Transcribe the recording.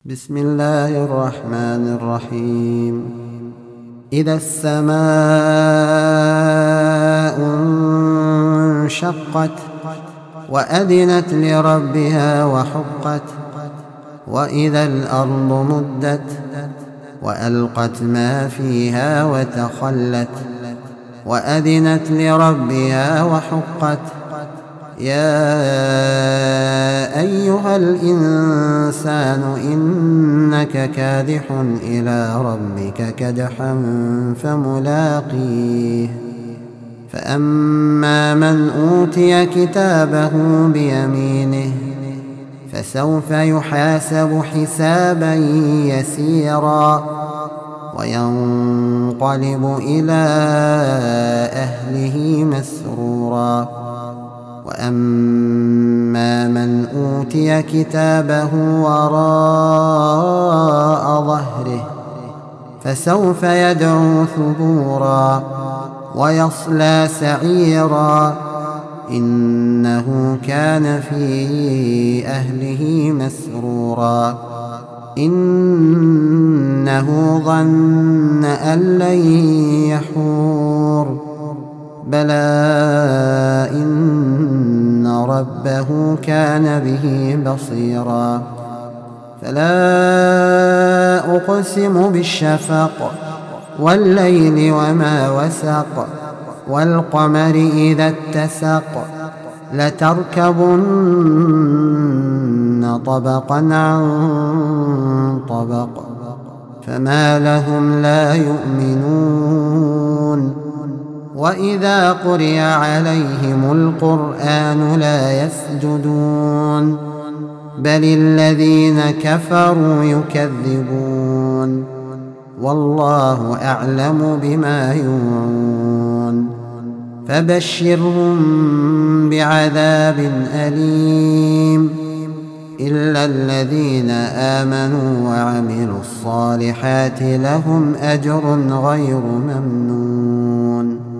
بسم الله الرحمن الرحيم. إذا السماء انشقت وأذنت لربها وحقت وإذا الأرض مدت وألقت ما فيها وتخلت وأذنت لربها وحقت يا أيها الإنسان إنك كادح إلى ربك كدحا فملاقيه فأما من أوتي كتابه بيمينه فسوف يحاسب حسابا يسيرا وينقلب إلى أهله مسرورا وأما من أوتي كتابه وراء ظهره فسوف يدعو ثبورا ويصلى سعيرا إنه كان في أهله مسرورا إنه ظن أن لن يحور بلى إن ربه كان به بصيرا فلا أقسم بالشفق والليل وما وسق والقمر إذا اتسق لتركبن طبقا عن طبق فما لهم لا يؤمنون وإذا قرئ عليهم القرآن لا يسجدون بل الذين كفروا يكذبون والله أعلم بما يوعون فبشرهم بعذاب أليم إلا الذين آمنوا وعملوا الصالحات لهم أجر غير ممنون